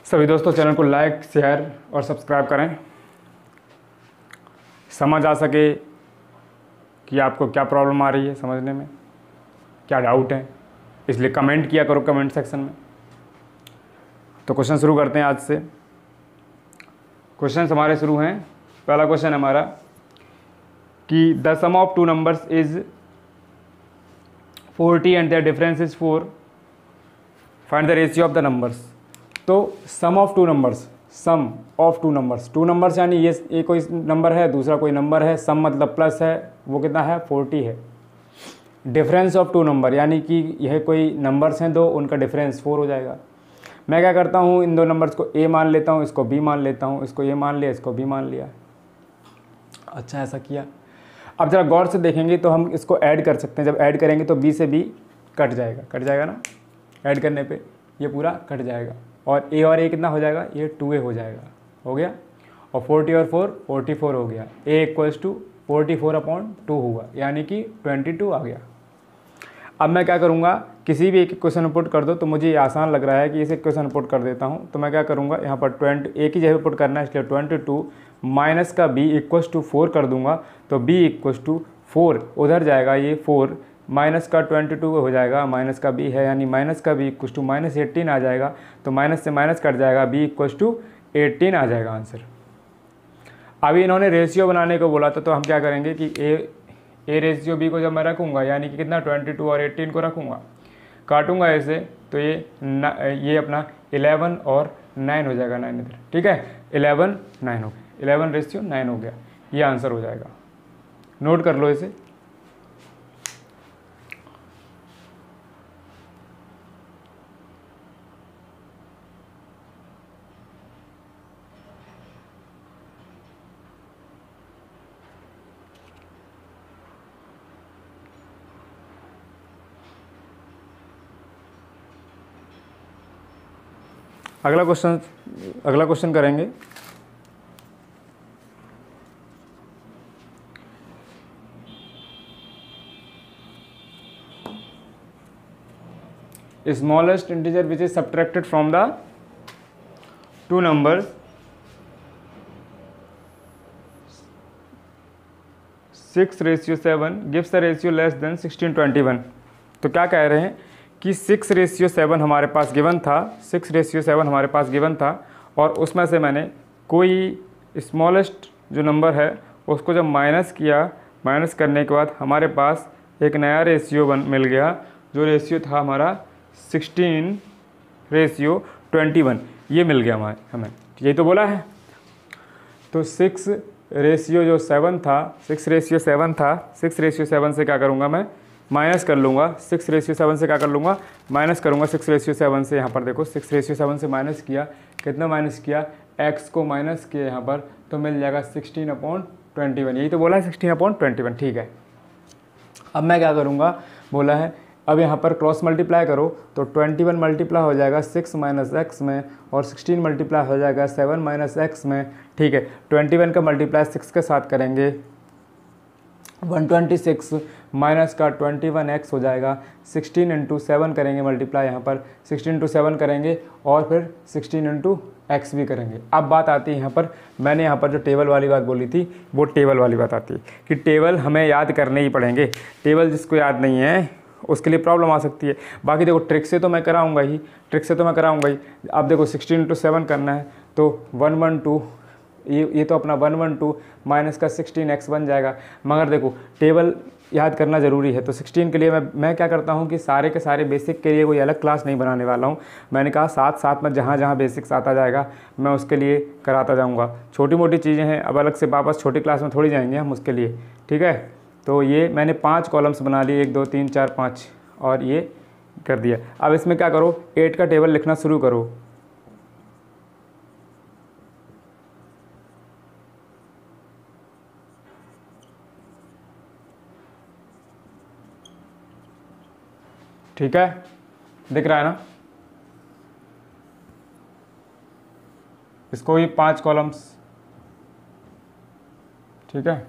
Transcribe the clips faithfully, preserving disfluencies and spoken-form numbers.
सभी दोस्तों चैनल को लाइक शेयर और सब्सक्राइब करें, समझ आ सके कि आपको क्या प्रॉब्लम आ रही है, समझने में क्या डाउट है, इसलिए कमेंट किया करो कमेंट सेक्शन में। तो क्वेश्चन शुरू करते हैं आज से। क्वेश्चन हमारे शुरू हैं। पहला क्वेश्चन हमारा कि the sum of two numbers is forty and their difference is four, find the ratio of the numbers. तो sum of two numbers, sum of two numbers, two numbers यानी ये ये कोई नंबर है, दूसरा कोई नंबर है, सम मतलब प्लस है, वो कितना है फोर्टी है। डिफरेंस ऑफ टू नंबर यानी कि यह कोई नंबर्स हैं दो, उनका डिफरेंस फोर हो जाएगा। मैं क्या करता हूँ, इन दो नंबर्स को ए मान लेता हूँ, इसको बी मान लेता हूँ, इसको ए मान लिया, इसको बी मान लिया। अच्छा ऐसा किया। अब जरा गौर से देखेंगे तो हम इसको ऐड कर सकते हैं। जब ऐड करेंगे तो बी से बी कट जाएगा, कट जाएगा ना, ऐड करने पे ये पूरा कट जाएगा और ए और ए कितना हो जाएगा, ये टू ए हो जाएगा, हो गया। और फोर्टी और फोर फोर्टी फोर हो गया। A equals to forty four upon two हुआ, यानी कि ट्वेंटी टू आ गया। अब मैं क्या करूँगा, किसी भी एक क्वेश्चन पुट कर दो, तो मुझे ये आसान लग रहा है कि इसे क्वेश्चन पुट कर देता हूँ। तो मैं क्या करूँगा, यहाँ पर ट्वेंटी एक ही जगह पुट करना है, इसलिए ट्वेंटी टू माइनस का बी इक्वल्स टू फोर कर दूंगा। तो बी इक्वल्स टू फोर उधर जाएगा, ये फोर माइनस का ट्वेंटी टू हो जाएगा, माइनस का बी है यानी माइनस का B equals to minus eighteen आ जाएगा। तो माइनस से माइनस कट जाएगा, बी इक्वल्स टू एटीन आ जाएगा आंसर। अभी इन्होंने रेशियो बनाने को बोला था, तो हम क्या करेंगे कि ए ए रेशियो बी को जब मैं रखूँगा, यानी कि कितना ट्वेंटी टू और एटीन को रखूँगा, काटूँगा ऐसे, तो ये न, ये अपना इलेवन और नाइन हो जाएगा, नाइन इधर, ठीक है, इलेवन नाइन हो गया, इलेवन रेशियो नाइन हो गया, ये आंसर हो जाएगा। नोट कर लो इसे। अगला क्वेश्चन अगला क्वेश्चन करेंगे। Smallest integer which is subtracted from the two numbers six ratio seven gives the ratio less than sixteen twenty one. तो क्या कह रहे हैं कि सिक्स रेशियो सेवन हमारे पास गिवन था, सिक्स रेशियो सेवन हमारे पास गिवन था, और उसमें से मैंने कोई स्मॉलेस्ट जो नंबर है उसको जब माइनस किया, माइनस करने के बाद हमारे पास एक नया रेशियो बन मिल गया, जो रेशियो था हमारा सिक्सटीन रेशियो ट्वेंटी वन, ये मिल गया हमारे हमें, यही तो बोला है। तो सिक्स रेशियो जो सेवन था, सिक्स रेशियो सेवन था, सिक्स रेशियो सेवन से क्या करूँगा मैं, माइनस कर लूँगा, सिक्स रेशियो सेवन से क्या कर लूँगा, माइनस करूँगा सिक्स रेशियो सेवन से। यहाँ पर देखो सिक्स रेशियो सेवन से माइनस किया, कितना माइनस किया, एक्स को माइनस किया यहाँ पर, तो मिल जाएगा सिक्सटीन अपॉन ट्वेंटी वन, यही तो बोला है सिक्सटीन अपॉन ट्वेंटी वन, ठीक है। अब मैं क्या करूँगा, बोला है अब यहाँ पर क्रॉस मल्टीप्लाई करो, तो ट्वेंटी वन मल्टीप्लाई हो जाएगा सिक्स माइनस एक्स में, और सिक्सटीन मल्टीप्लाई हो जाएगा सेवन माइनस एक्स में, ठीक है। ट्वेंटी वन का मल्टीप्लाई सिक्स के साथ करेंगे, वन ट्वेंटी सिक्स माइनस का ट्वेंटी वन एक्स हो जाएगा, सिक्सटीन इंटू सेवन करेंगे मल्टीप्लाई, यहाँ पर सिक्सटीन इंटू सेवन करेंगे और फिर सिक्सटीन इंटू एक्स भी करेंगे। अब बात आती है यहाँ पर, मैंने यहाँ पर जो टेबल वाली बात बोली थी, वो टेबल वाली बात आती है कि टेबल हमें याद करने ही पड़ेंगे। टेबल जिसको याद नहीं है उसके लिए प्रॉब्लम आ सकती है। बाकी देखो ट्रिक से तो मैं कराऊँगा ही, ट्रिक से तो मैं कराऊँगा ही। अब देखो सिक्सटीन इंटू सेवन करना है, तो वन वन टू, ये ये तो अपना वन वन टू माइनस का सिक्सटीन एक्स बन जाएगा। मगर देखो टेबल याद करना ज़रूरी है, तो सिक्सटीन के लिए मैं मैं क्या करता हूँ कि सारे के सारे बेसिक के लिए कोई अलग क्लास नहीं बनाने वाला हूँ। मैंने कहा साथ साथ में जहाँ जहाँ बेसिक्स आता जाएगा मैं उसके लिए कराता जाऊँगा। छोटी मोटी चीज़ें हैं, अब अलग से वापस छोटी क्लास में थोड़ी जाएंगे हम उसके लिए, ठीक है। तो ये मैंने पाँच कॉलम्स बना लिए, एक दो तीन चार पाँच, और ये कर दिया। अब इसमें क्या करो, एट का टेबल लिखना शुरू करो। ठीक है, दिख रहा है ना, इसको भी पांच कॉलम्स, ठीक है।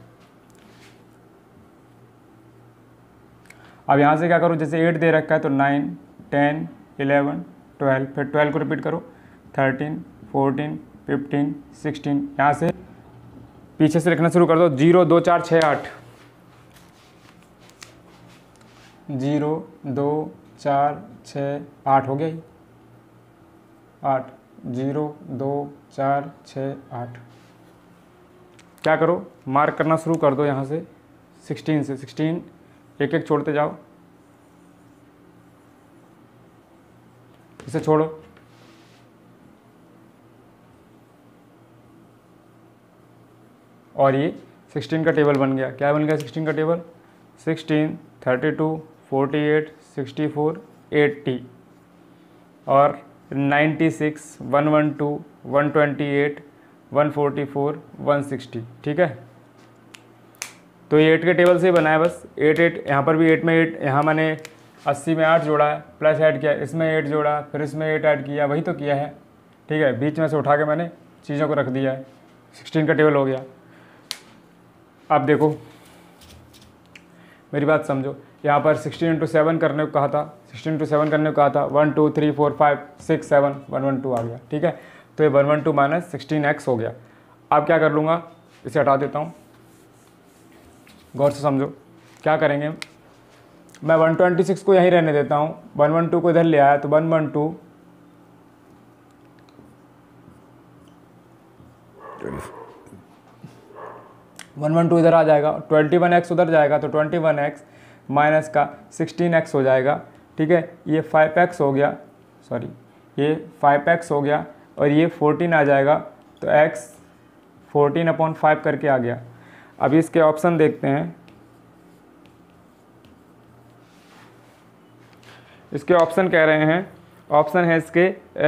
अब यहाँ से क्या करो, जैसे एट दे रखा है तो नाइन टेन इलेवन ट्वेल्व, फिर ट्वेल्व को रिपीट करो, थर्टीन फोर्टीन, फिफ्टीन, सिक्सटीन, यहाँ से पीछे से लिखना शुरू कर दो। जीरो दो चार छः आठ, जीरो दो चार छः आठ हो गया ही, आठ, जीरो दो चार छः आठ। क्या करो, मार्क करना शुरू कर दो यहाँ से सिक्सटीन से, सिक्सटीन एक एक छोड़ते जाओ, इसे छोड़ो, और ये सिक्सटीन का टेबल बन गया। क्या बन गया सिक्सटीन का table? Sixteen, thirty two, forty eight, sixty four, eighty और ninety six, one one two, one twenty eight, one forty four, one sixty. ठीक है, तो ये एट के टेबल से ही बना है बस। एट एट यहाँ पर भी एट में एट, यहाँ मैंने अस्सी में आठ जोड़ा है, प्लस ऐड किया, इसमें एट जोड़ा, फिर इसमें एट ऐड किया, वही तो किया है। ठीक है, बीच में से उठा के मैंने चीज़ों को रख दिया है, सिक्सटीन का टेबल हो गया। अब देखो मेरी बात समझो, यहाँ पर सिक्सटीन इंटू सेवन करने को कहा था, सिक्सटीन इंटू सेवन करने को कहा था, one two three four five six seven, one one two आ गया। ठीक है, तो ये one one two minus sixteen X हो गया। अब क्या कर लूँगा, इसे हटा देता हूँ, गौर से समझो क्या करेंगे। मैं वन ट्वेंटी सिक्स को यहीं रहने देता हूँ, वन वन टू को इधर ले आया, तो one one two one one two इधर आ जाएगा, ट्वेंटी वन एक्स उधर जाएगा, तो ट्वेंटी वन एक्स माइनस का सिक्सटीन एक्स हो जाएगा। ठीक है, ये फाइव एक्स हो गया, सॉरी ये फाइव एक्स हो गया, और ये फोर्टीन आ जाएगा, तो x फोर्टीन अपॉन फाइव करके आ गया। अभी इसके ऑप्शन देखते हैं, इसके ऑप्शन कह रहे हैं, ऑप्शन है इसके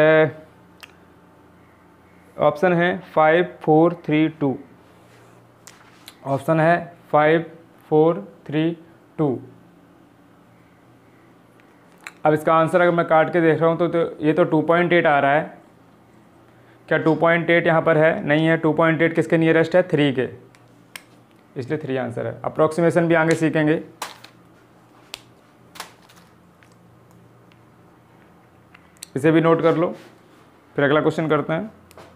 ऑप्शन है five four three two, option है फाइव फोर थ्री टू। अब इसका आंसर अगर मैं काट के देख रहा हूँ तो, तो ये तो टू पॉइंट एट आ रहा है। क्या टू पॉइंट एट यहाँ पर है? नहीं है। टू पॉइंट एट किसके नियरेस्ट है? थ्री के, इसलिए थ्री आंसर है। अप्रोक्सीमेशन भी आगे सीखेंगे। इसे भी नोट कर लो, फिर अगला क्वेश्चन करते हैं।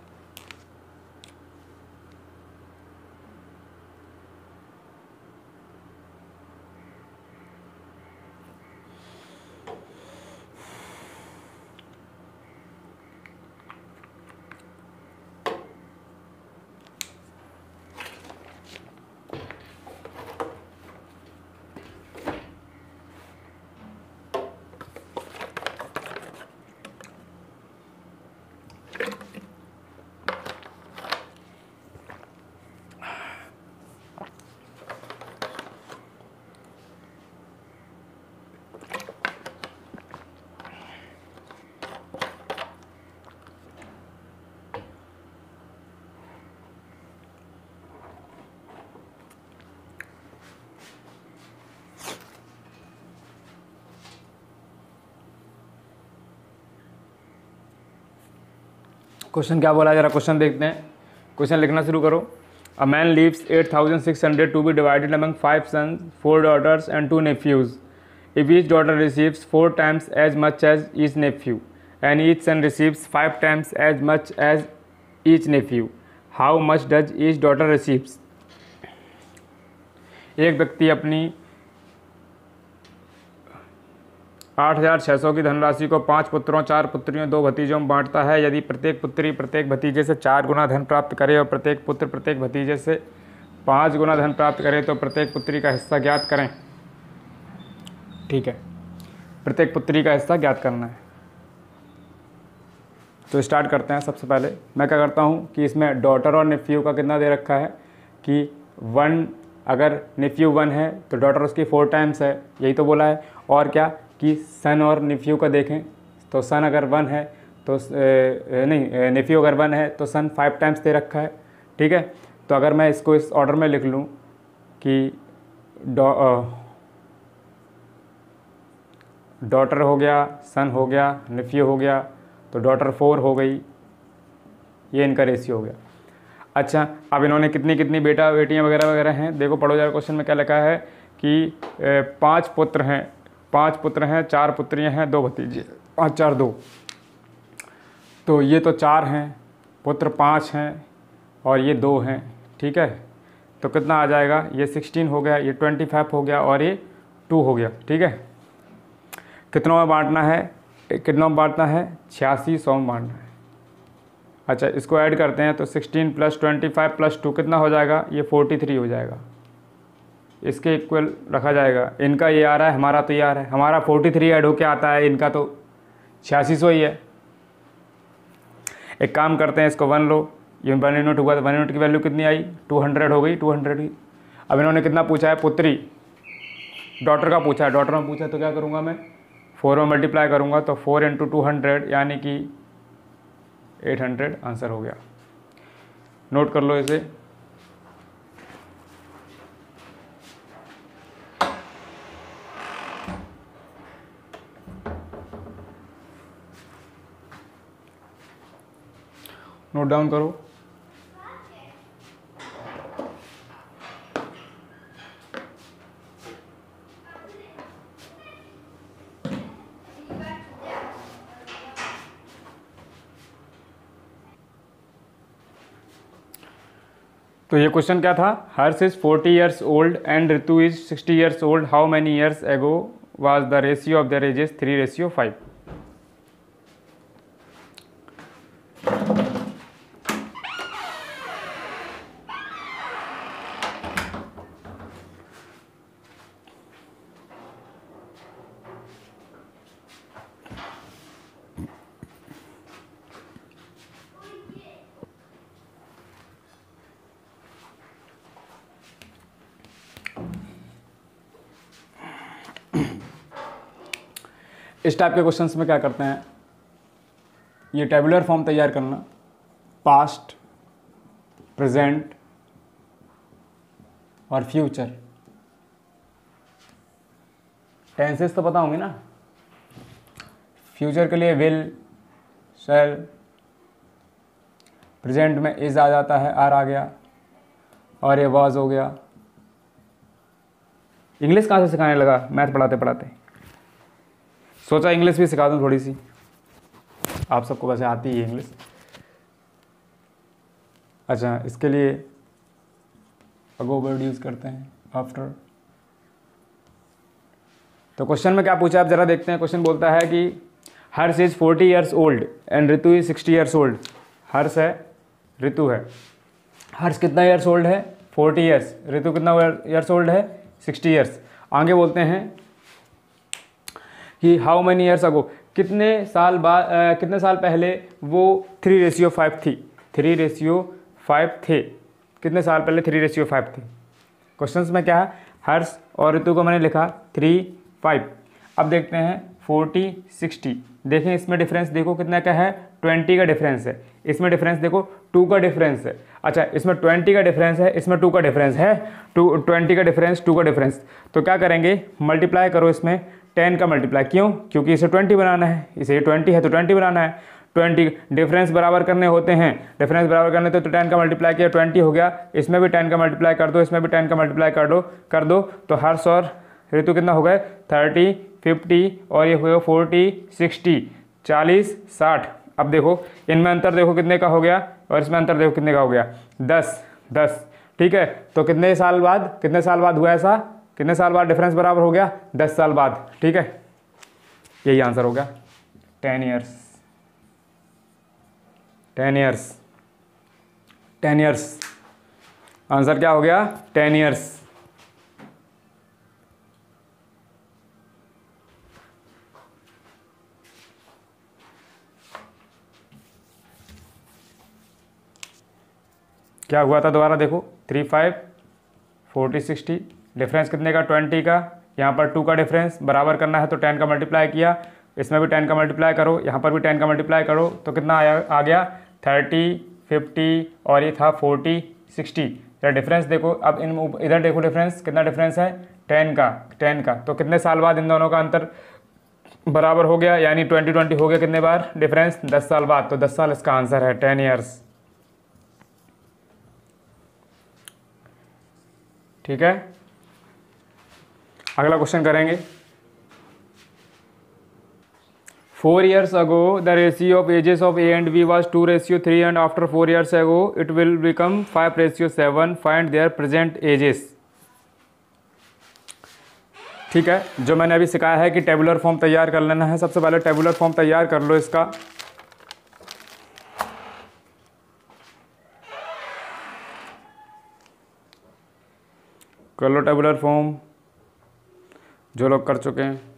क्वेश्चन क्या बोला है जरा क्वेश्चन देखते हैं। क्वेश्चन लिखना शुरू करो। A man leaves eight thousand six hundred to be divided among five sons, four daughters and two nephews. If each daughter receives four times as much as each nephew and each son receives five times as much as each nephew, how much does each daughter receives. एक व्यक्ति अपनी आठ हज़ार छः सौ की धनराशि को पाँच पुत्रों, चार पुत्रियों, दो भतीजों में बांटता है। यदि प्रत्येक पुत्री प्रत्येक भतीजे से चार गुना धन प्राप्त करे और प्रत्येक पुत्र प्रत्येक भतीजे से पाँच गुना धन प्राप्त करे तो प्रत्येक पुत्री का हिस्सा ज्ञात करें। ठीक है, प्रत्येक पुत्री का हिस्सा ज्ञात करना है। तो स्टार्ट करते हैं। सबसे पहले मैं क्या करता हूँ कि इसमें डॉटर और नेफ्यू का कितना दे रखा है कि वन, अगर नेफ्यू वन है तो डॉटर उसकी फोर टाइम्स है, यही तो बोला है। और क्या कि सन और नेफ्यू का देखें तो सन अगर वन है तो ए, नहीं नेफ्यू अगर वन है तो सन फाइव टाइम्स दे रखा है। ठीक है, तो अगर मैं इसको इस ऑर्डर में लिख लूँ कि डॉटर हो गया, सन हो गया, नेफ्यू हो गया, तो डॉटर फोर हो गई, ये इनका रेशियो हो गया। अच्छा, अब इन्होंने कितनी कितनी बेटा बेटियाँ वगैरह वगैरह हैं, देखो पढ़ो जरा। क्वेश्चन में क्या लिखा है कि पाँच पुत्र हैं, पांच पुत्र हैं, चार पुत्रियां हैं, दो भतीजे, पाँच चार दो, तो ये तो चार हैं, पुत्र पाँच हैं और ये दो हैं, ठीक है। तो कितना आ जाएगा, ये सिक्सटीन हो गया, ये ट्वेंटी फाइव हो गया और ये टू हो गया, ठीक है। कितनों में बांटना है, कितनों में बांटना है, छियासी सौ में बांटना है। अच्छा, इसको ऐड करते हैं तो sixteen plus twenty five plus two कितना हो जाएगा, ये फोर्टी थ्री हो जाएगा। इसके इक्वल रखा जाएगा, इनका ये आ रहा है, हमारा तो ये आ रहा है, हमारा फोर्टी थ्री ऐड होके आता है, इनका तो छियासी सौ ही है। एक काम करते हैं, इसको वन लो, ये वन यूनिट हुआ तो वन यूनिट की वैल्यू कितनी आई, टू हंड्रेड हो गई, टू हंड्रेड ही। अब इन्होंने कितना पूछा है, पुत्री डॉटर का पूछा है, डॉटर में पूछा तो क्या करूँगा मैं, फोर में मल्टीप्लाई करूँगा तो फोर इंटू टू हंड्रेड यानी कि एट हंड्रेड आंसर हो गया। नोट कर लो इसे। नोट डाउन करो। तो ये क्वेश्चन क्या था, Harsh is forty years old and Ritu is sixty years old, how many years ago was the ratio of their ages, three ratio five. इस टाइप के क्वेश्चंस में क्या करते हैं, ये टेबुलर फॉर्म तैयार करना, पास्ट, प्रेजेंट और फ्यूचर। टेंसेस तो पता होंगे ना, फ्यूचर के लिए विल, शैल, प्रेजेंट में इज आ जाता है, आर आ गया और ये वाज हो गया। इंग्लिश कहाँ से सिखाने लगा, मैथ पढ़ाते पढ़ाते सोचा इंग्लिश भी सिखा दूँ थोड़ी सी, आप सबको वैसे आती है इंग्लिश। अच्छा, इसके लिए अगो वर्ड यूज़ करते हैं, आफ्टर। तो क्वेश्चन में क्या पूछा आप जरा देखते हैं। क्वेश्चन बोलता है कि Harsh is forty years old and Ritu is sixty years old. Harsh है, ऋतु है। हर्ष कितना ईयर्स ओल्ड है, फोर्टी ईयर्स। ऋतु कितना ईयर्स ओल्ड है, सिक्सटी ईयर्स। आगे बोलते हैं कि हाउ मैनी ईयर्स अगो, कितने साल बाद, कितने साल पहले वो थ्री रेशियो फाइव थी, थ्री रेशियो फाइव थे, कितने साल पहले थ्री रेशियो फाइव थी। क्वेश्चंस में क्या है, हर्ष और ऋतु को मैंने लिखा थ्री फाइव। अब देखते हैं फोर्टी सिक्सटी, देखें इसमें डिफरेंस देखो कितना क्या है, ट्वेंटी का डिफरेंस है। इसमें डिफरेंस देखो टू का डिफरेंस है। अच्छा, इसमें ट्वेंटी का डिफरेंस है, इसमें टू का डिफरेंस है, टू ट्वेंटी का डिफरेंस, टू का डिफरेंस। तो क्या करेंगे, मल्टीप्लाई करो इसमें टेन का मल्टीप्लाई, क्यों, क्योंकि इसे ट्वेंटी बनाना है, इसे ट्वेंटी है तो ट्वेंटी बनाना है। ट्वेंटी डिफरेंस बराबर करने होते हैं, डिफरेंस बराबर करने तो टेन का मल्टीप्लाई किया, ट्वेंटी हो गया। इसमें भी टेन का मल्टीप्लाई कर दो, इसमें भी टेन का मल्टीप्लाई कर दो कर दो तो हर्ष और ऋतु कितना हो गए, थर्टी, फिफ्टी और ये हुए फोर्टी, सिक्सटी, चालीस, साठ। अब देखो इनमें अंतर देखो कितने का हो गया और इसमें अंतर देखो कितने का हो गया, दस, दस, ठीक है। तो कितने साल बाद, कितने साल बाद हुआ ऐसा, कितने साल बाद डिफरेंस बराबर हो गया, दस साल बाद, ठीक है। यही आंसर हो गया, ten years, ten years, ten years. Answer क्या हो गया, टेन ईयर्स। क्या हुआ था दोबारा देखो, three five, forty sixty, difference कितने का, ट्वेंटी का। यहाँ पर टू का डिफरेंस बराबर करना है तो टेन का मल्टीप्लाई किया, इसमें भी टेन का मल्टीप्लाई करो, यहाँ पर भी टेन का मल्टीप्लाई करो तो कितना आया, आ गया थर्टी, फिफ्टी और ये था फोर्टी, सिक्सटी। या डिफरेंस देखो, अब इन इधर देखो डिफरेंस कितना डिफरेंस है, टेन का, टेन का। तो कितने साल बाद इन दोनों का अंतर बराबर हो गया, यानी ट्वेंटी ट्वेंटी हो गया कितने बार डिफरेंस, दस साल बाद। तो दस साल इसका आंसर है, टेन ईयर्स, ठीक है। अगला क्वेश्चन करेंगे, four years ago the ratio of ages of A and B was two ratio three and after four years ago it will become five ratio seven. Find their present ages. ठीक है, जो मैंने अभी सिखाया है कि tabular form तैयार कर लेना है। सबसे पहले टेबुलर फॉर्म तैयार कर लो इसका। कर लो टेबुलर फॉर्म, जो लोग कर चुके हैं।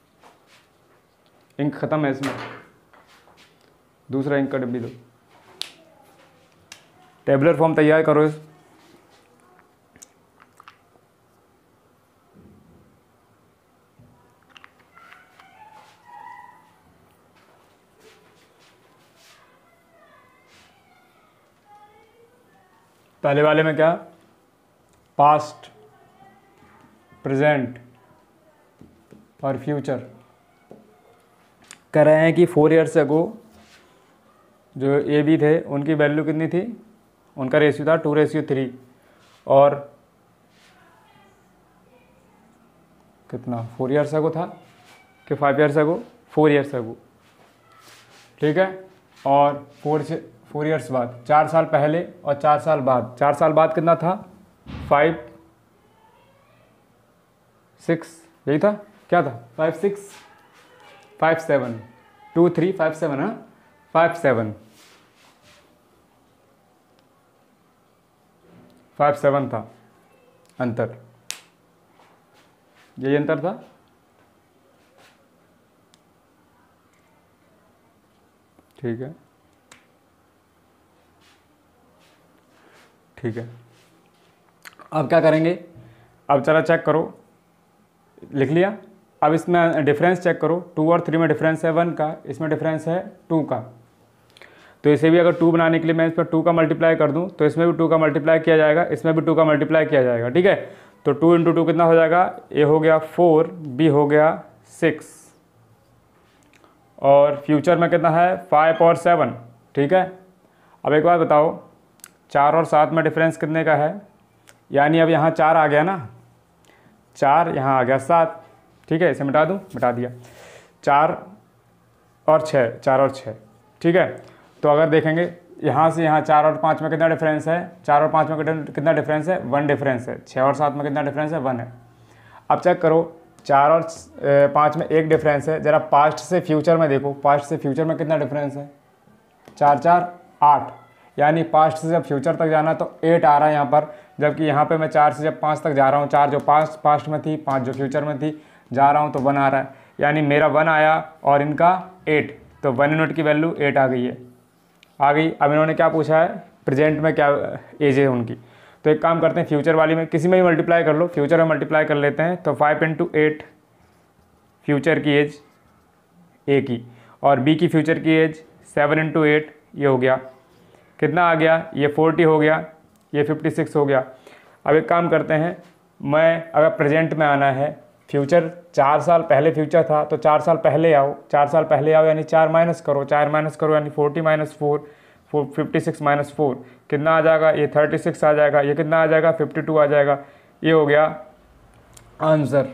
इंक ख़त्म है इसमें, दूसरा इंक का डिब्बी दो। टेबुलर फॉर्म तैयार करो इस पहले वाले में क्या, पास्ट, प्रेजेंट और फ्यूचर। कह रहे हैं कि फोर ईयर्स अगो जो ए बी थे उनकी वैल्यू कितनी थी, उनका रेशियो था टू रेशियो थ्री और कितना फोर ईयर्स अगो था कि five years ago, four years ago. ठीक है, और फोर से फोर ईयर्स बाद, चार साल पहले और चार साल बाद, चार साल बाद कितना था, फाइव सिक्स, यही था, क्या था, five six five seven, two three five seven, हाँ फाइव सेवन, फाइव सेवन था अंतर, यही अंतर था। ठीक है, ठीक है, अब क्या करेंगे, अब चला चेक करो, लिख लिया। अब इसमें डिफरेंस चेक करो, टू और थ्री में डिफरेंस है वन का, इसमें डिफरेंस है टू का। तो इसे भी अगर टू बनाने के लिए मैं इस पर टू का मल्टीप्लाई कर दूं तो इसमें भी टू का मल्टीप्लाई किया जाएगा, इसमें भी टू का मल्टीप्लाई किया जाएगा। ठीक है, तो टू इंटू टू कितना हो जाएगा, ए हो गया फोर, बी हो गया सिक्स और फ्यूचर में कितना है, फाइव और सेवन। ठीक है, अब एक बात बताओ, चार और सात में डिफरेंस कितने का है, यानी अब यहाँ चार आ गया ना, चार यहाँ आ गया सात। ठीक है, इसे मिटा दूँ, मिटा दिया, चार और छः, चार और छः। ठीक है, तो अगर देखेंगे यहाँ से यहाँ चार और पाँच में कितना डिफरेंस है, चार और पाँच में कितना डिफरेंस है, वन डिफरेंस है। छः और सात में कितना डिफरेंस है, वन है। अब चेक करो, चार और पाँच में एक डिफरेंस है, ज़रा पास्ट से फ्यूचर में देखो, पास्ट से फ्यूचर में कितना डिफरेंस है, चार चार आठ, यानी पास्ट से जब फ्यूचर तक जाना तो एट आ रहा है यहाँ पर, जबकि यहाँ पे मैं चार से जब पाँच तक जा रहा हूँ, चार जो पास्ट पास्ट में थी, पाँच जो फ्यूचर में थी, जा रहा हूँ तो वन आ रहा है, यानी मेरा वन आया और इनका एट, तो वन यूनिट की वैल्यू एट आ गई है, आ गई। अब इन्होंने क्या पूछा है, प्रेजेंट में क्या एज है उनकी, तो एक काम करते हैं, फ्यूचर वाली में किसी में भी मल्टीप्लाई कर लो, फ्यूचर में मल्टीप्लाई कर लेते हैं, तो फाइव इंटू एट फ्यूचर की एज ए की, और बी की फ्यूचर की एज सेवन इंटू एट, ये हो गया कितना आ गया, ये फोर्टी हो गया, ये फिफ्टी सिक्स हो गया। अब एक काम करते हैं, मैं अगर प्रेजेंट में आना है, फ्यूचर चार साल पहले फ्यूचर था तो चार साल पहले आओ, चार साल पहले आओ यानी चार माइनस करो, चार माइनस करो यानी forty minus four, four fifty six minus four कितना आ जाएगा, ये थर्टी सिक्स आ जाएगा, ये कितना आ जाएगा, फिफ्टी टू आ जाएगा। ये हो गया आंसर।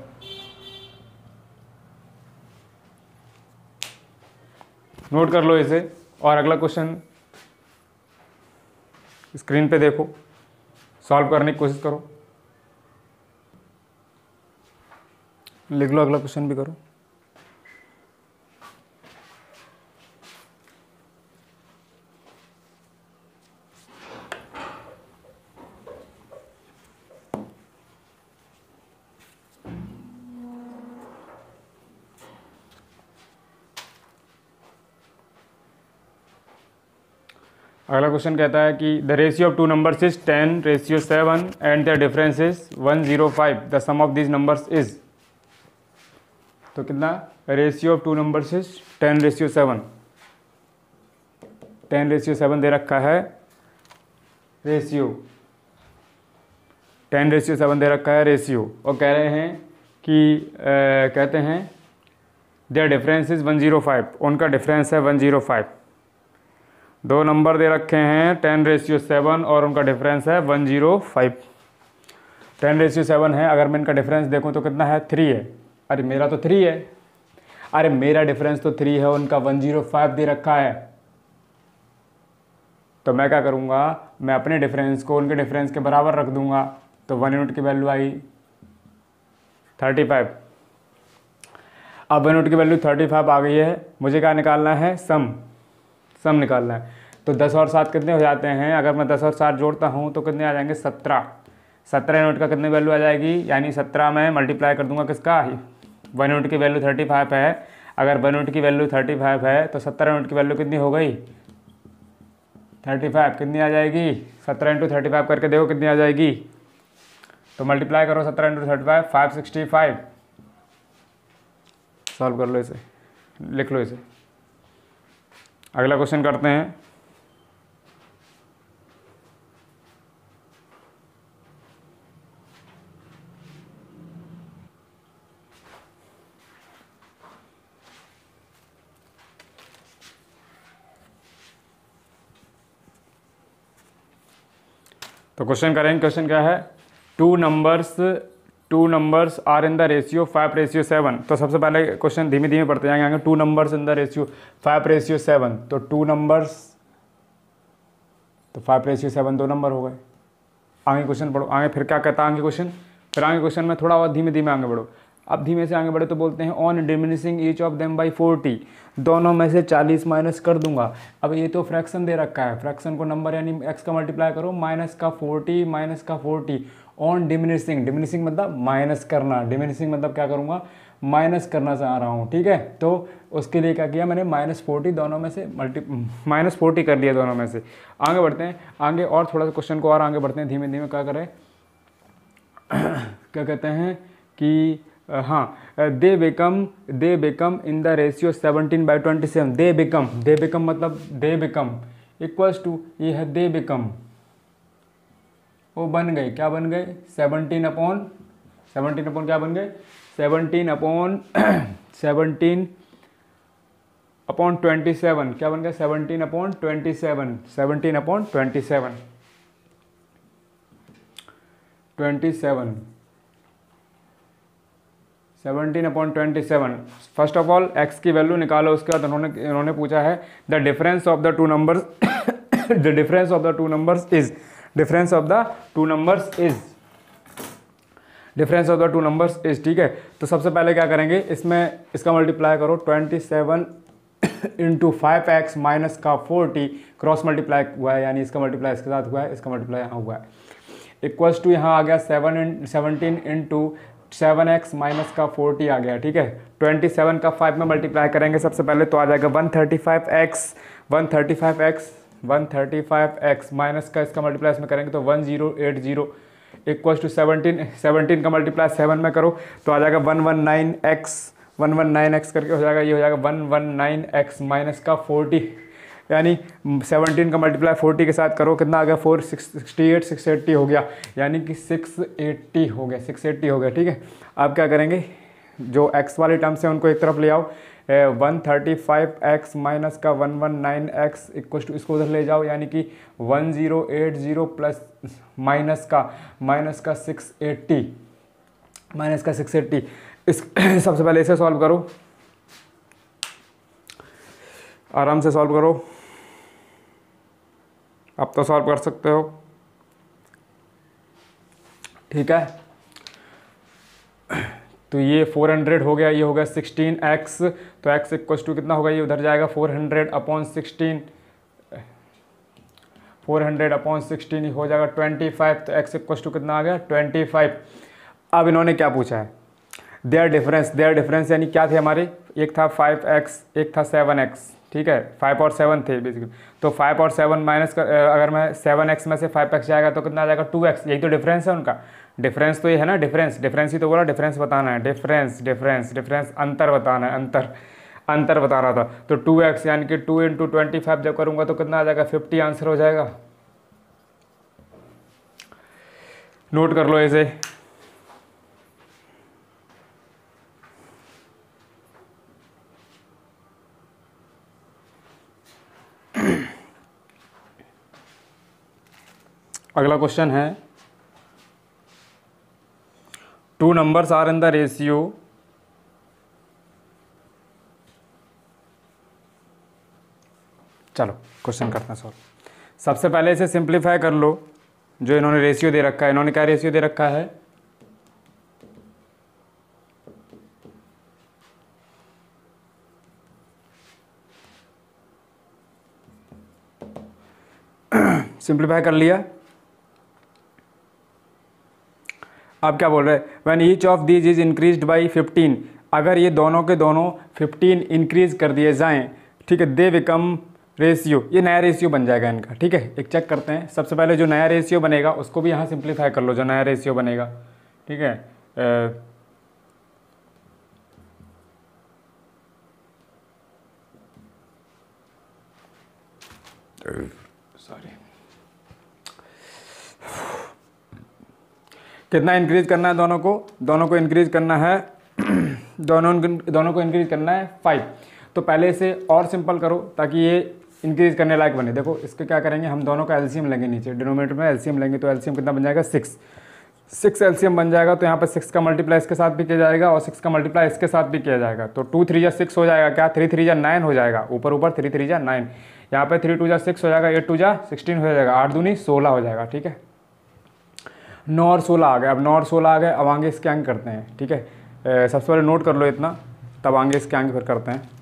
नोट कर लो इसे, और अगला क्वेश्चन स्क्रीन पे देखो, सॉल्व करने की कोशिश करो, लिख लो, अगला क्वेश्चन भी करो। अगला क्वेश्चन कहता है कि the ratio of two numbers is ten ratio seven and the difference is one zero five, the sum of this numbers is, तो कितना, ratio of two numbers is ten ratio seven, ten ratio seven दे रखा है, ratio ten ratio seven दे रखा है ratio, और कह रहे हैं कि आ, कहते हैं their difference is one zero five, उनका डिफरेंस है वन जीरो फाइव। दो नंबर दे रखे हैं टेन रेशियो सेवन और उनका डिफरेंस है one zero five. Ten ratio seven है, अगर मैं इनका डिफरेंस देखूं तो कितना है, थ्री है, अरे मेरा तो थ्री है। अरे मेरा डिफरेंस तो थ्री है, उनका वन जीरो फाइव दे रखा है, तो मैं क्या करूँगा, मैं अपने डिफरेंस को उनके डिफरेंस के बराबर रख दूंगा, तो वन यूनिट की वैल्यू आई थर्टी फाइव। अब वन यूनिट की वैल्यू थर्टी फाइव आ गई है, मुझे क्या निकालना है, सम सम निकालना है। तो दस और सात कितने हो जाते हैं, अगर मैं दस और सात जोड़ता हूँ तो कितने आ जाएंगे, सत्रह। सत्रह यूनिट का कितनी वैल्यू आ जाएगी, यानी सत्रह में मल्टीप्लाई कर दूंगा किसका, वन यूनिट की वैल्यू थर्टी फाइव है, अगर वन यूनिट की वैल्यू थर्टी फाइव है तो सत्रह यूनिट की वैल्यू कितनी हो गई, थर्टी फाइव। कितनी आ जाएगी, सत्रह इंटू थर्टी फाइव करके देखो कितनी आ जाएगी, तो मल्टीप्लाई करो सत्रह into thirty five, five sixty five. Solve कर लो इसे, लिख लो इसे। अगला क्वेश्चन करते हैं। तो क्वेश्चन करेंगे, क्वेश्चन क्या है, two numbers two numbers are in the ratio five ratio seven. तो सबसे पहले क्वेश्चन धीमे धीमे पढ़ते जाएंगे। Two numbers in the ratio five ratio seven, तो टू नंबर्स, तो फाइव रेशियो सेवन दो नंबर हो गए। आगे क्वेश्चन पढ़ो, आगे फिर क्या कहता है आगे क्वेश्चन, फिर आगे क्वेश्चन में थोड़ा और धीमे धीमे आगे बढ़ो। अब धीमे से आगे बढ़े तो बोलते हैं on diminishing each of them by forty, दोनों में से चालीस माइनस कर दूंगा। अब ये तो फ्रैक्शन दे रखा है, फ्रैक्शन को नंबर यानी एक्स का मल्टीप्लाई करो, माइनस का फोर्टी माइनस का फोर्टी ऑन डिमिनिशिंग, डिमिनिशिंग मतलब माइनस करना, डिमिनिशिंग मतलब क्या करूँगा, माइनस करना चाह रहा हूँ, ठीक है। तो उसके लिए क्या किया मैंने, माइनस फोर्टी दोनों में से मल्टी माइनस फोर्टी कर लिया दोनों में से। आगे बढ़ते हैं, आगे और थोड़ा सा क्वेश्चन को और आगे बढ़ते हैं धीमे धीमे। क्या करें, क्या कहते हैं कि हाँ, they become they become in the ratio seventeen by twenty seven. They become, they become मतलब दे बिकम इक्वल्स टू, ये है दे बिकम, वो बन गए, क्या बन गए, सेवनटीन अपॉन सेवनटीन अपॉन क्या बन गए, seventeen upon seventeen upon twenty seven, क्या बन गया, seventeen upon twenty seven, seventeen upon twenty seven, twenty seven, seventeen upon twenty seven. First of all X की वैल्यू निकालो, उसके बाद उन्होंने इन्होंने पूछा है the difference of the two numbers the difference of the two numbers is difference of the two numbers is difference of the two numbers is ठीक है। तो सबसे पहले क्या करेंगे, इसमें इसका मल्टीप्लाई करो, twenty seven into five X minus का फोर्टी, क्रॉस मल्टीप्लाई हुआ है, यानी इसका मल्टीप्लाई इसके साथ हुआ है, इसका मल्टीप्लाई यहाँ हुआ है, इक्वल्स टू यहाँ आ गया seven seventeen into seven X minus का फोर्टी आ गया, ठीक है। ट्वेंटी सेवन का फाइव में मल्टीप्लाई करेंगे सबसे पहले, तो आ जाएगा one thirty five X, one thirty five X one thirty five X minus का इसका मल्टीप्लाई इसमें करेंगे तो one zero eight zero equals to seventeen, seventeen का मल्टीप्लाई सेवन में करो तो आ जाएगा one one nine X, one one nine x करके हो जाएगा, ये हो जाएगा one one nine X minus का फोर्टी, यानी सेवनटीन का मल्टीप्लाई फोर्टी के साथ करो, कितना आ गया, four six sixty eight six eighty हो गया, यानी कि सिक्स एट्टी हो गया, सिक्स एट्टी हो गया, ठीक है। अब क्या करेंगे, जो एक्स वाली टर्म्स है उनको एक तरफ ले आओ, one thirty five X minus का one one nine X equal to इसको उधर ले जाओ, यानी कि one zero eight zero plus minus का माइनस का सिक्स एट्टी माइनस का सिक्स एट्टी इस सबसे पहले इसे सॉल्व करो, आराम से सॉल्व करो, अब तो सॉल्व कर सकते हो, ठीक है। तो ये फोर हंड्रेड हो गया, ये हो गया सिक्सटीन एक्स, तो एक्स इक्वल टू कितना होगा, ये उधर जाएगा four hundred upon sixteen, four hundred upon sixteen हो जाएगा ट्वेंटी फाइव, तो एक्स इक्वल टू कितना आ गया ट्वेंटी फाइव। अब इन्होंने क्या पूछा है, देयर डिफरेंस, देयर डिफरेंस यानी क्या थे हमारे, एक था फाइव एक्स एक था सेवन एक्स, ठीक है, फाइव और सेवन थे बेसिकली, तो फाइव और सेवन माइनस कर, अगर मैं सेवन एक्स में से फाइव एक्स जाएगा तो कितना आ जाएगा टू एक्स, यही तो डिफरेंस है उनका, डिफरेंस तो ये है ना, डिफरेंस डिफरेंस ही तो बोला, डिफरेंस बताना है, डिफरेंस डिफरेंस डिफरेंस अंतर बताना है, अंतर अंतर बता रहा था, तो टू एक्स यानी कि टू इंटू ट्वेंटी फाइव जब करूँगा तो कितना आ जाएगा फिफ्टी आंसर हो जाएगा, नोट कर लो इसे। अगला क्वेश्चन है, two numbers are in the ratio चलो क्वेश्चन करते हैं सॉल्व। सबसे पहले इसे सिंप्लीफाई कर लो, जो इन्होंने रेशियो दे रखा है। इन्होंने क्या रेशियो दे रखा है, सिंप्लीफाई कर लिया। अब क्या बोल रहे हैं, when each of these is increased by fifteen, अगर ये दोनों के दोनों फिफ्टीन इंक्रीज कर दिए जाएं, ठीक है, दे बिकम रेशियो, ये नया रेशियो बन जाएगा इनका। ठीक है, एक चेक करते हैं। सबसे पहले जो नया रेशियो बनेगा उसको भी यहाँ सिंप्लीफाई कर लो, जो नया रेशियो बनेगा। ठीक है, सॉरी, कितना इंक्रीज करना है दोनों को, दोनों को इंक्रीज करना है दोनों दोनों को इंक्रीज करना है फाइव। तो पहले इसे और सिंपल करो ताकि ये इंक्रीज करने लायक बने। देखो इसके क्या करेंगे, हम दोनों का एलसीएम लेंगे, नीचे डिनोमिनेटर में एलसीएम लेंगे, तो एलसीएम कितना बन जाएगा, सिक्स। सिक्स एलसीएम बन जाएगा, तो यहाँ पर सिक्स का मल्टीप्लाई इसके साथ भी किया जाएगा और सिक्स का मल्टीप्लाई इसके साथ भी किया जाएगा। तो टू थ्री जा सिक्स हो जाएगा, क्या थ्री थ्री जा नाइन हो जाएगा, ऊपर ऊपर थ्री थ्री जा नाइन, यहाँ पे थ्री टू जा सिक्स हो जाएगा, एट टू जा सिक्सटीन हो जाएगा, आठ दूनी सोलह हो जाएगा। ठीक है, नौ और सोलह आ गए। अब नौ और सोलह आ गए, अब आगे इसके अंक करते हैं। ठीक है, सबसे पहले नोट कर लो इतना, तब आगे इसके अंक फिर करते हैं।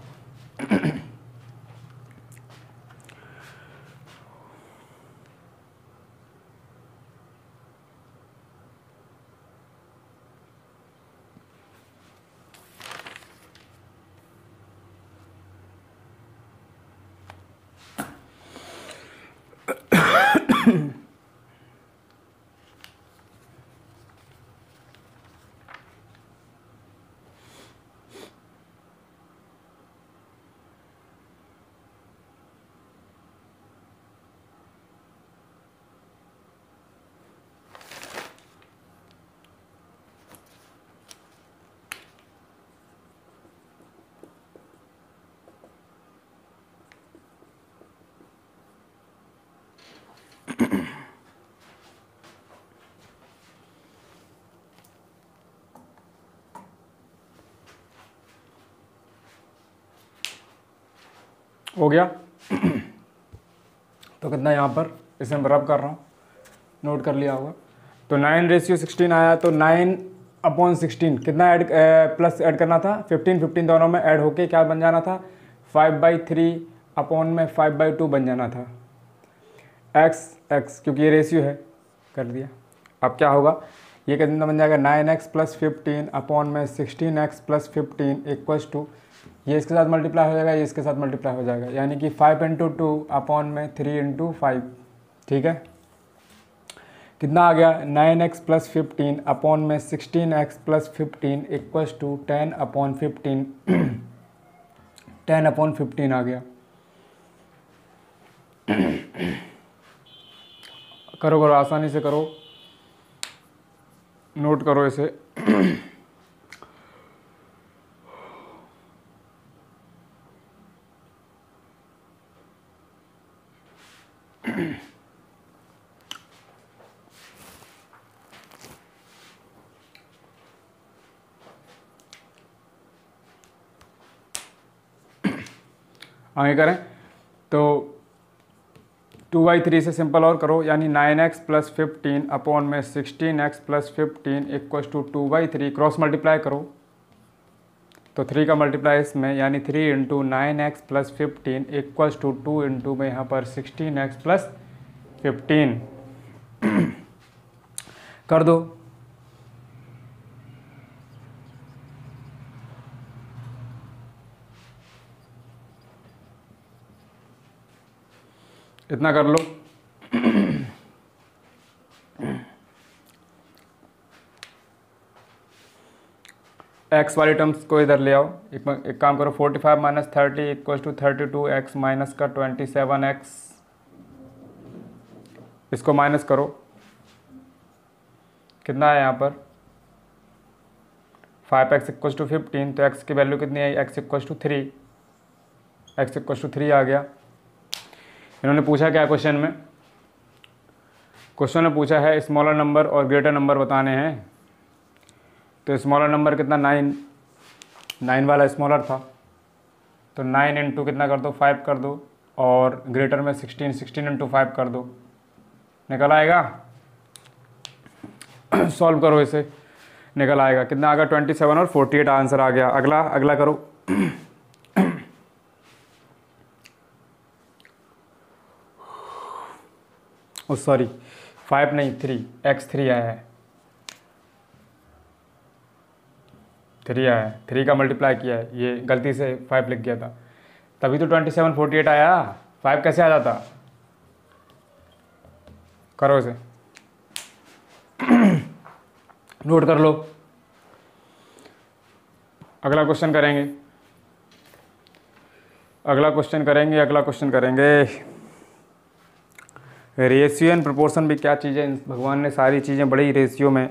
हो गया। तो कितना यहाँ पर, इसे मैं रब कर रहा हूँ, नोट कर लिया होगा। तो नाइन रेशियो सिक्सटीन आया, तो नाइन अपॉन सिक्सटीन कितना ऐड प्लस ऐड करना था, फिफ्टीन। फिफ्टीन दोनों में ऐड होके क्या बन जाना था, फाइव बाई थ्री अपॉन में फाइव बाई टू बन जाना था। एक्स एक्स क्योंकि ये रेशियो है, कर दिया। अब क्या होगा, ये कितना बन जाएगा, nine X plus fifteen upon में sixteen X plus fifteen equals to, ये इसके साथ मल्टीप्लाई हो जाएगा, ये इसके साथ मल्टीप्लाई हो जाएगा, यानी कि फाइव इंटू टू अपॉन में थ्री इंटू फाइव। ठीक है, कितना आ गया, nine X plus fifteen upon में sixteen X plus fifteen equals to ten upon fifteen, ten upon fifteen आ गया। करो करो आसानी से करो, नोट करो इसे। आगे करें तो टू बाई थ्री से सिंपल और करो, यानी nine X plus fifteen upon में sixteen X plus fifteen equals to two by three, cross multiply करो तो थ्री का मल्टीप्लाई इसमें, यानी three into nine X plus fifteen equals to two into में यहाँ पर सिक्सटीन एक्स प्लस फिफ्टीन कर दो। इतना कर लो। एक्स वाली टर्म्स को इधर ले आओ। एक, एक काम करो, forty five minus thirty equal to thirty two X minus का ट्वेंटी सेवन एक्स, इसको माइनस करो, कितना है यहाँ पर, five X equal to fifteen, तो एक्स की वैल्यू कितनी आई, X equal to three, X equal to three आ गया। इन्होंने पूछा क्या क्वेश्चन में, क्वेश्चन में पूछा है स्मॉलर नंबर और ग्रेटर नंबर बताने हैं। तो स्मॉलर नंबर कितना, नाइन, नाइन वाला स्मॉलर था, तो नाइन इंटू कितना कर दो, फाइव कर दो, और ग्रेटर में सिक्सटीन, सिक्सटीन इंटू फाइव कर दो, निकल आएगा। सॉल्व करो इसे, निकल आएगा कितना आ गया, ट्वेंटी सेवन और फोर्टी एट आंसर आ गया। अगला अगला करो। ओ सॉरी, फाइव नहीं थ्री, एक्स थ्री आया है, थ्री आया है, थ्री का मल्टीप्लाई किया है, ये गलती से फाइव लिख गया था, तभी तो ट्वेंटी सेवन फोर्टी एट आया। फाइव कैसे आ जाता, करो इसे, नोट कर लो। अगला क्वेश्चन करेंगे, अगला क्वेश्चन करेंगे अगला क्वेश्चन करेंगे रेशियो एंड प्रोपोर्शन भी क्या चीज़ है। भगवान ने सारी चीज़ें बड़ी रेशियो में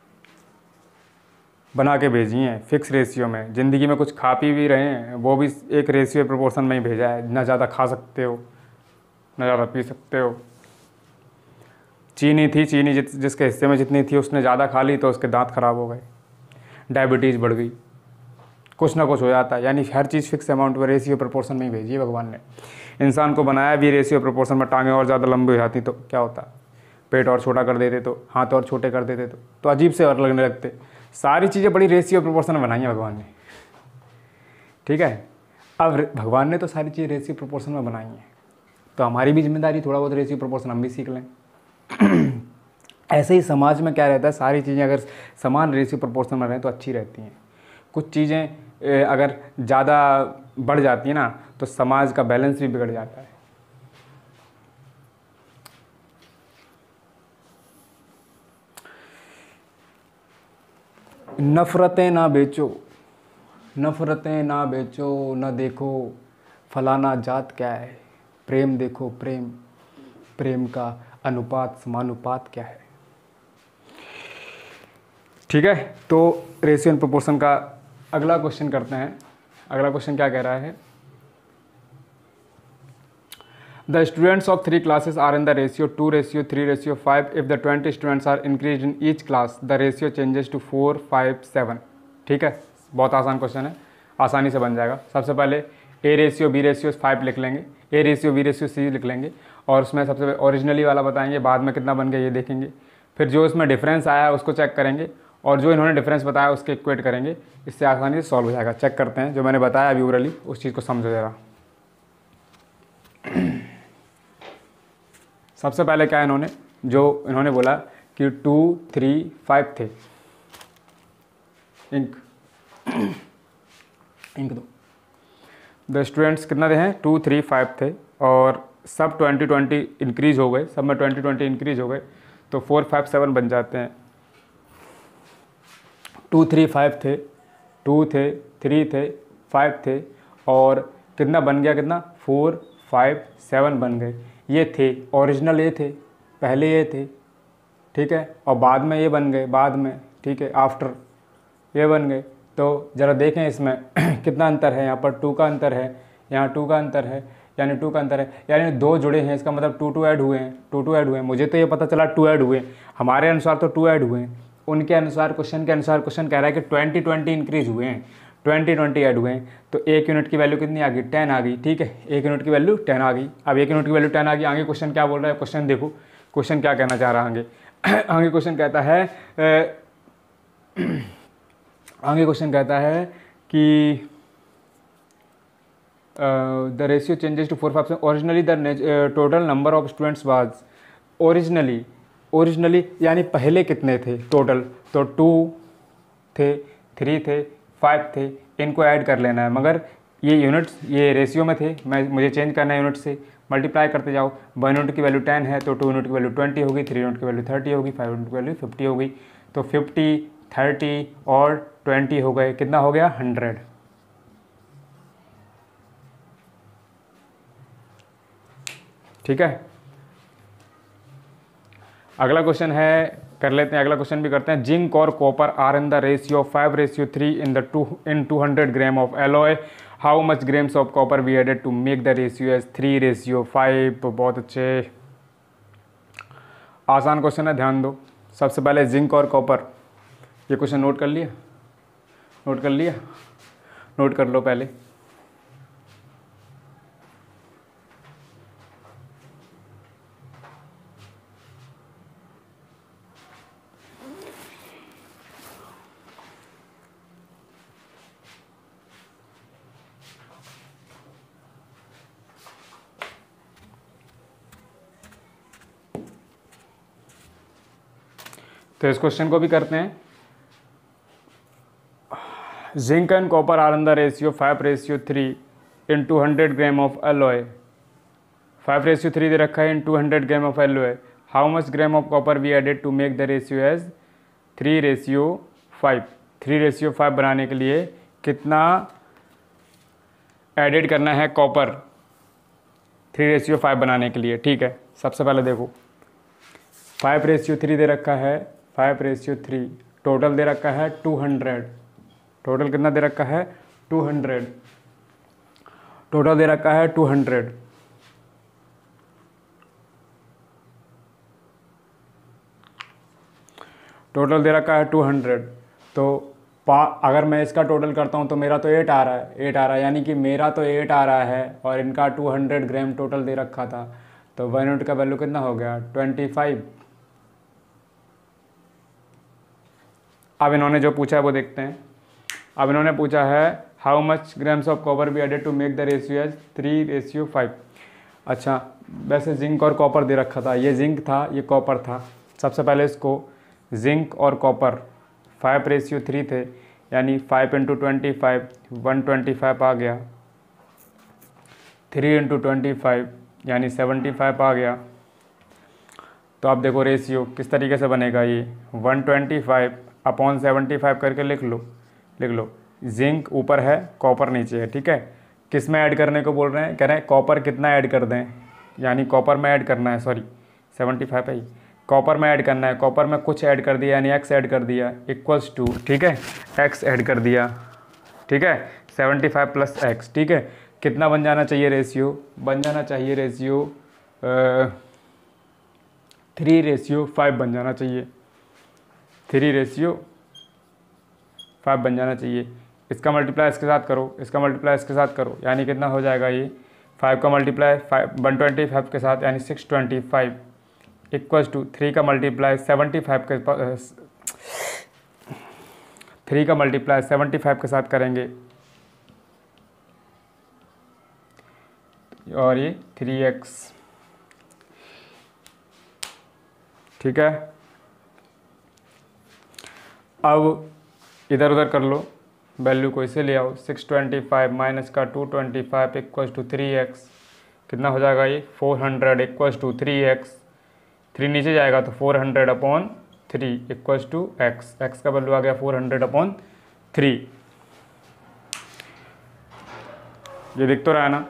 बना के भेजी हैं, फिक्स रेशियो में। ज़िंदगी में कुछ खा पी भी रहे हैं वो भी एक रेशियो प्रोपोर्शन में ही भेजा है। ना ज़्यादा खा सकते हो ना ज़्यादा पी सकते हो। चीनी थी, चीनी जिस जिसके हिस्से में जितनी थी उसने ज़्यादा खा ली तो उसके दांत खराब हो गए, डायबिटीज़ बढ़ गई, कुछ ना कुछ हो जाता है। यानी हर चीज़ फिक्स अमाउंट में रेशियो प्रोपोर्शन में ही भेजी है भगवान ने। इंसान को बनाया भी रेशियो प्रोपोर्शन में। टांगें और ज़्यादा लंबी हो जाती तो क्या होता, पेट और छोटा कर देते तो, हाथ और छोटे कर देते तो तो अजीब से और लगने लगते। सारी चीज़ें बड़ी रेशियो प्रोपोर्शन में बनाई हैं भगवान ने, ठीक है। अब भगवान ने तो सारी चीज़ें रेशियो प्रोपोर्शन में बनाई हैं, तो हमारी भी जिम्मेदारी थोड़ा बहुत रेशियो प्रोपोर्शन हम भी सीख लें। ऐसे ही समाज में क्या रहता है, सारी चीज़ें अगर समान रेशियो प्रोपोर्शन में रहें तो अच्छी रहती हैं। कुछ चीज़ें अगर ज़्यादा बढ़ जाती है ना तो समाज का बैलेंस भी बिगड़ जाता है। नफ़रतें ना बेचो, नफ़रतें ना बेचो, न देखो फलाना जात क्या है, प्रेम देखो प्रेम, प्रेम का अनुपात समानुपात क्या है। ठीक है, तो रेशियो एंड प्रोपोर्शन का अगला क्वेश्चन करते हैं। अगला क्वेश्चन क्या कह रहा है, the students of three classes are in the ratio two ratio three ratio five. If the twenty students are increase in each class the ratio changes to four five seven. ठीक है, बहुत आसान question है, आसानी से बन जाएगा। सबसे पहले A ratio B ratio five लिख लेंगे, A ratio B ratio C लिख लेंगे, और उसमें सबसे पहले ओरिजिनली वाला बताएंगे, बाद में कितना बन गया ये देखेंगे। फिर जो इसमें डिफरेंस आया है उसको चेक करेंगे, और जो इन्होंने डिफरेंस बताया उसके इक्वेट करेंगे। इससे आसानी से सॉल्व हो जाएगा। चेक करते हैं, जो मैंने बताया अभी ओरली उस चीज़ को समझो जरा। सबसे पहले क्या इन्होंने जो इन्होंने बोला कि टू थ्री फाइव थे, इंक इंक दो। द स्टूडेंट्स कितना थे हैं, टू थ्री फाइव थे, और सब ट्वेंटी ट्वेंटी इंक्रीज हो गए, सब में ट्वेंटी ट्वेंटी इंक्रीज हो गए, तो फोर फाइव सेवन बन जाते हैं। टू थ्री फाइव थे, टू थे, थ्री थे, फाइव थे, और कितना बन गया, कितना फोर फाइव सेवन बन गए। ये थे ओरिजिनल, ये थे पहले, ये थे, ठीक है, और बाद में ये बन गए, बाद में, ठीक है, आफ्टर ये बन गए। तो ज़रा देखें इसमें कितना अंतर है। यहाँ पर टू का अंतर है, यहाँ टू का अंतर है, यानी टू का अंतर है, यानी दो जुड़े हैं, इसका मतलब टू टू ऐड हुए हैं, टू टू ऐड हुए हैं। मुझे तो ये पता चला टू ऐड हुए, हमारे अनुसार तो टू ऐड हुए हैं, उनके अनुसार क्वेश्चन के अनुसार क्वेश्चन कह रहा है कि ट्वेंटी ट्वेंटी इंक्रीज हुए हैं, ट्वेंटी ट्वेंटी ऐड हुए हैं। तो एक यूनिट की वैल्यू कितनी आ गई, टेन आ गई, ठीक है, एक यूनिट की वैल्यू टेन आ गई। अब एक यूनिट की वैल्यू टेन आ गई, आगे क्वेश्चन क्या बोल रहा है, क्वेश्चन देखो, क्वेश्चन क्या कहना चाह रहा है आगे। आगे क्वेश्चन कहता है आगे क्वेश्चन कहता है कि the ratio changes to four five seven. Originally the total number of students was, originally originally यानी पहले कितने थे टोटल, तो टू थे, थ्री थे, फाइव थे, इनको ऐड कर लेना है। मगर ये यूनिट्स ये रेशियो में थे, मैं मुझे चेंज करना है यूनिट से, मल्टीप्लाई करते जाओ। वन यूनिट की वैल्यू टेन है तो टू यूनिट की वैल्यू ट्वेंटी होगी, थ्री यूनिट की वैल्यू थर्टी होगी, फाइव यूनिट की वैल्यू फिफ्टी होगी। तो फिफ्टी, थर्टी और ट्वेंटी हो गए, कितना हो गया, हंड्रेड। ठीक है, अगला क्वेश्चन है, कर लेते हैं, अगला क्वेश्चन भी करते हैं। जिंक और copper are in the ratio five ratio three in the two in two hundred gram of alloy. How much grams of copper we added to make the ratio as three ratio five. बहुत अच्छे, आसान question है, ध्यान दो। सबसे पहले zinc और copper, ये क्वेश्चन नोट कर लिया, नोट कर लिया, नोट कर लो पहले। तो इस क्वेश्चन को भी करते हैं। Zinc and copper are in the ratio five ratio three in two hundred gram of alloy. Five ratio three दे रखा है in two hundred gram of alloy. How much gram of copper we added to make the ratio as three ratio five. Three ratio five बनाने के लिए कितना added करना है copper three ratio five बनाने के लिए। ठीक है, सबसे पहले देखो फाइव रेशियो थ्री दे रखा है, फाइव रेशियो थ्री टोटल दे रखा है टू हंड्रेड। टोटल कितना दे रखा है टू हंड्रेड। टोटल दे रखा है टू हंड्रेड। टोटल दे रखा है टू हंड्रेड। तो पा अगर मैं इसका टोटल करता हूँ तो मेरा तो एट आ रहा है, एट आ रहा है यानी कि मेरा तो एट आ रहा है और इनका टू हंड्रेड ग्राम टोटल दे रखा था। तो वन यूनिट का वैल्यू कितना हो गया ट्वेंटी फाइव। अब इन्होंने जो पूछा है वो देखते हैं। अब इन्होंने पूछा है how much grams of copper be added to make the ratio as three ratio five. अच्छा, वैसे जिंक और कॉपर दे रखा था, ये जिंक था ये कॉपर था। सबसे पहले इसको जिंक और कॉपर फाइव रेशियो थ्री थे यानी five into twenty five one twenty five आ गया। थ्री इंटू ट्वेंटी फाइव यानी सेवेंटी फाइव आ गया। तो आप देखो रेशियो किस तरीके से बनेगा, ये one twenty five upon seventy five करके लिख लो लिख लो जिंक ऊपर है कॉपर नीचे है। ठीक है, किस में ऐड करने को बोल रहे हैं, कह रहे हैं कॉपर कितना ऐड कर दें, यानी कॉपर में ऐड करना है, सॉरी सेवेंटी फाइव है ही, कॉपर में ऐड करना है। कॉपर में कुछ ऐड कर दिया यानी एक्स ऐड कर दिया इक्वल्स टू, ठीक है, एक्स ऐड कर दिया। ठीक है, सेवेंटी फाइव प्लस एक्स। ठीक है, कितना बन जाना चाहिए रेशियो, बन जाना चाहिए रेशियो थ्री रेशियो फाइव बन जाना चाहिए। थ्री रेशियो फाइव बन जाना चाहिए। इसका मल्टीप्लाई इसके साथ करो, इसका मल्टीप्लाई इसके साथ करो, यानी कितना हो जाएगा ये फाइव का multiply five one twenty five के साथ यानी six twenty five equals to three का मल्टीप्लाई सेवेंटी फाइव के थ्री का मल्टीप्लाई सेवेंटी फाइव के साथ करेंगे और ये थ्री एक्स। ठीक है, अब इधर उधर कर लो, वैल्यू को इसे ले आओ, सिक्स ट्वेंटी फाइव माइनस का two twenty five equals to three x. कितना हो जाएगा ये four hundred equals to three x. Three नीचे जाएगा तो four hundred upon three equals two x. X का वैल्यू आ गया फोर हंड्रेड अपॉन थ्री। ये दिख तो रहा है ना।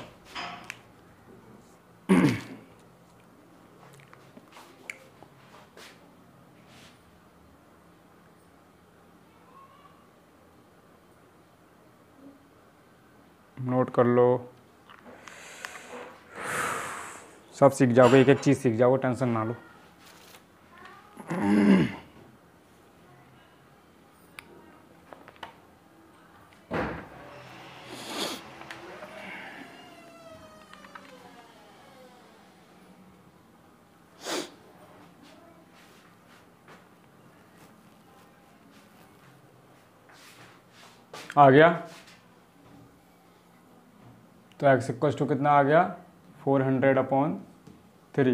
नोट कर लो, सब सीख जाओगे, एक एक चीज़ सीख जाओगे, टेंशन ना लो। आ गया, तो एक्स इक्वल्स टू कितना आ गया फोर हंड्रेड अपॉन थ्री।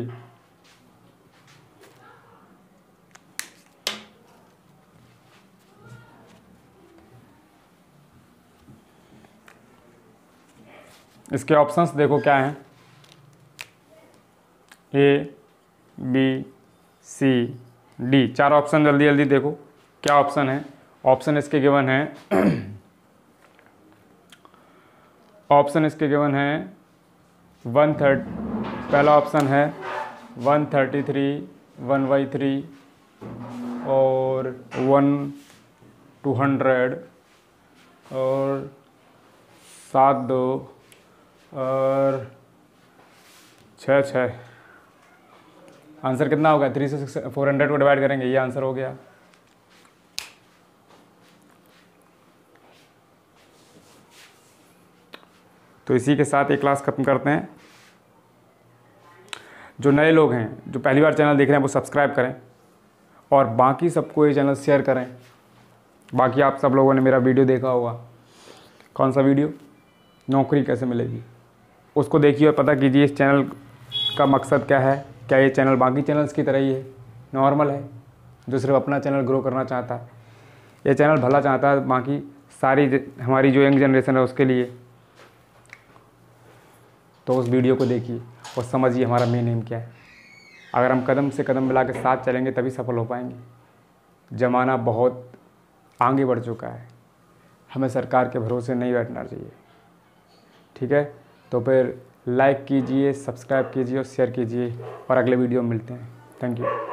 इसके ऑप्शंस देखो क्या हैं, ए बी सी डी, चार ऑप्शन जल्दी जल्दी देखो क्या ऑप्शन है। ऑप्शन इसके गिवन है ऑप्शन इसके गिवन है वन थर्ट पहला ऑप्शन है one thirty three one by three और वन टू हंड्रेड और सात दो और छः छः। आंसर कितना होगा, थ्री से सिक्स फोर हंड्रेड को डिवाइड करेंगे, ये आंसर हो गया। तो इसी के साथ ये क्लास खत्म करते हैं। जो नए लोग हैं, जो पहली बार चैनल देख रहे हैं, वो सब्सक्राइब करें और बाकी सबको ये चैनल शेयर करें। बाकी आप सब लोगों ने मेरा वीडियो देखा होगा, कौन सा वीडियो, नौकरी कैसे मिलेगी, उसको देखिए और पता कीजिए इस चैनल का मकसद क्या है। क्या ये चैनल बाकी चैनल्स की तरह ही है, नॉर्मल है, जो सिर्फ अपना चैनल ग्रो करना चाहता है, ये चैनल भला चाहता है बाकी सारी हमारी जो यंग जनरेशन है उसके लिए, तो उस वीडियो को देखिए और समझिए हमारा मेन एम क्या है। अगर हम कदम से कदम मिला के साथ चलेंगे तभी सफल हो पाएंगे। ज़माना बहुत आगे बढ़ चुका है, हमें सरकार के भरोसे नहीं बैठना चाहिए। ठीक है, तो फिर लाइक कीजिए, सब्सक्राइब कीजिए और शेयर कीजिए और अगले वीडियो में मिलते हैं। Thank you.